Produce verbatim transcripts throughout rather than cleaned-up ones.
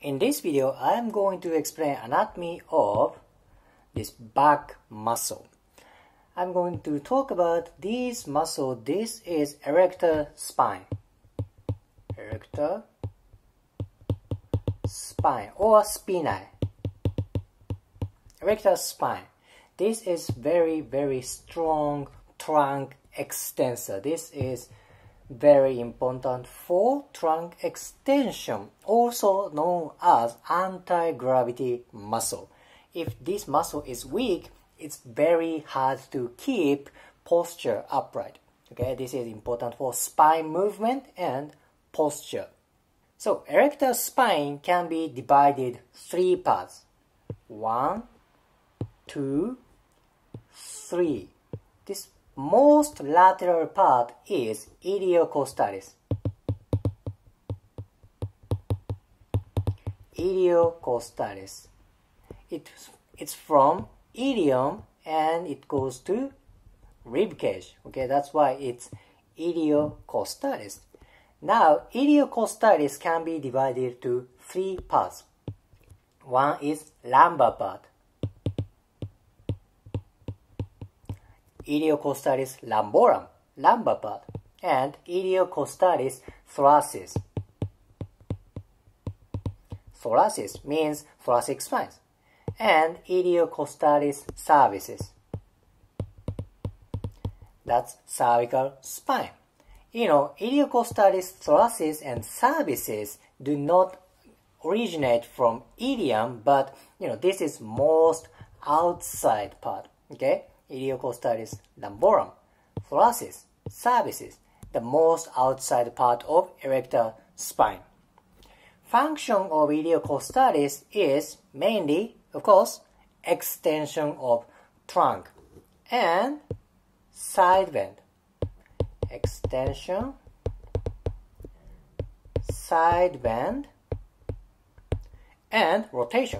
In this video, I am going to explain anatomy of this back muscle. I'm going to talk about this muscle. This is erector spine. Erector spine or spinae. Erector spine. This is very, very strong trunk extensor. This is very important for trunk extension, also known as anti-gravity muscle. If this muscle is weak, it's very hard to keep posture upright. Okay, this is important for spine movement and posture. So, erector spine can be divided three parts. One, two, three. This most lateral part is iliocostalis. Iliocostalis. It, it's from ilium and it goes to rib cage. Okay, that's why it's iliocostalis. Now, iliocostalis can be divided to three parts. One is lumbar part. Iliocostalis lamborum, lumbar part, and iliocostalis thoracis. Thoracis means thoracic spine, and iliocostalis cervicis. That's cervical spine. You know, iliocostalis thoracis and cervicis do not originate from ilium, but you know, this is most outside part. Okay? Iliocostalis lamborum, thoracis, cervicis, the most outside part of erector spine. Function of iliocostalis is mainly, of course, extension of trunk and side bend. Extension, side bend, and rotation.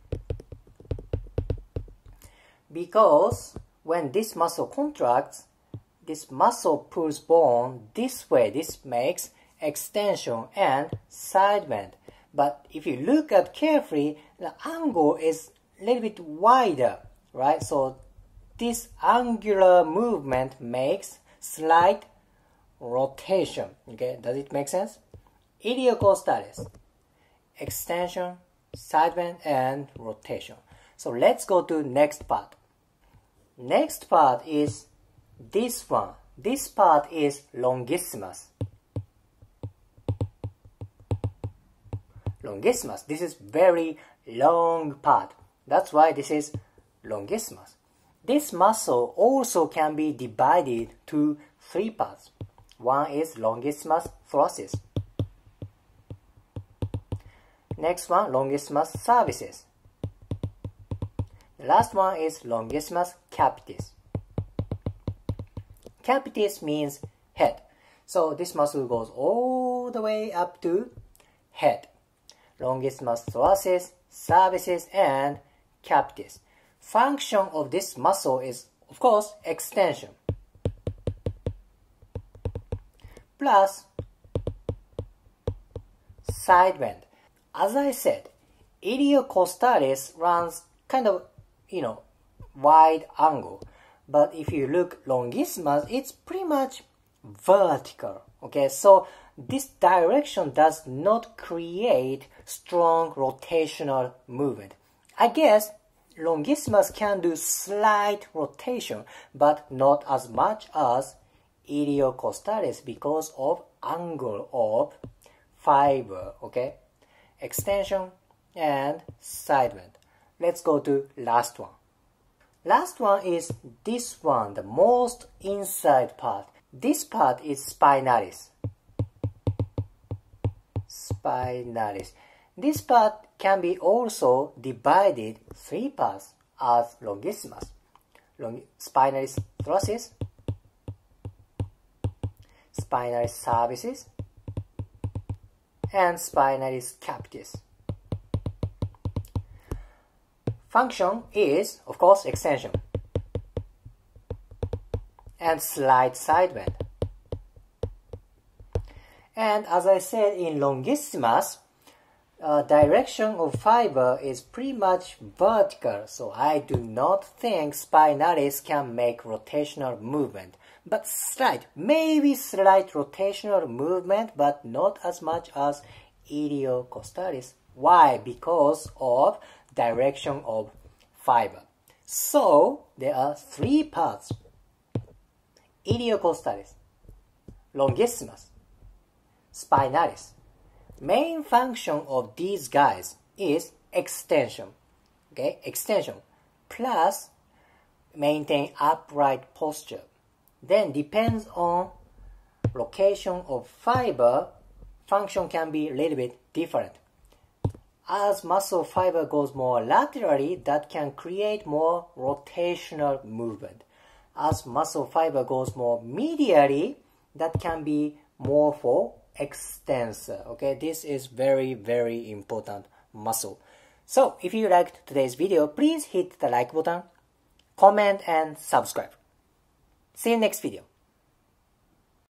Because when this muscle contracts, this muscle pulls bone this way. This makes extension and side bend. But if you look at carefully, the angle is a little bit wider, right? So this angular movement makes slight rotation. Okay, does it make sense? Iliocostalis, extension, side bend, and rotation. So let's go to next part. Next part is this one. This part is longismos. Longismos. This is very long part. That's why this is longismos. This muscle also can be divided to three parts. One is longismos thoracis. Next one, longismos cervicis. The last one is longismos capitis. Capitis means head. So this muscle goes all the way up to head. Longismos thoracis, cervicis, and capitis. Function of this muscle is, of course, extension. Plus side bend. As I said, iliocostalis runs kind of, you know, wide angle. But if you look longismos, it's pretty much vertical. Okay, so this direction does not create strong rotational movement. I guess longismos can do slight rotation, but not as much as iliocostalis because of angle of fiber. Okay, extension and side bend. Let's go to last one. Last one is this one, the most inside part. This part is spinalis. Spinalis. This part can be also divided three parts as longismos. Long spinalis thoracis, spinalis cervicis, and spinalis capitis. Function is, of course, extension and slight side bend. And as I said in longismos, uh, direction of fiber is pretty much vertical, so I do not think spinalis can make rotational movement. But slight, maybe slight rotational movement, but not as much as iliocostalis. Why? Because of direction of fiber. So there are three parts: iliocostalis, longismus, spinalis. Main function of these guys is extension. Okay, extension plus maintain upright posture. Then depends on location of fiber, function can be a little bit different. As muscle fiber goes more laterally, that can create more rotational movement. As muscle fiber goes more medially, that can be more for extensor. Okay, this is very, very important muscle. So, if you liked today's video, please hit the like button, comment, and subscribe. See you next video.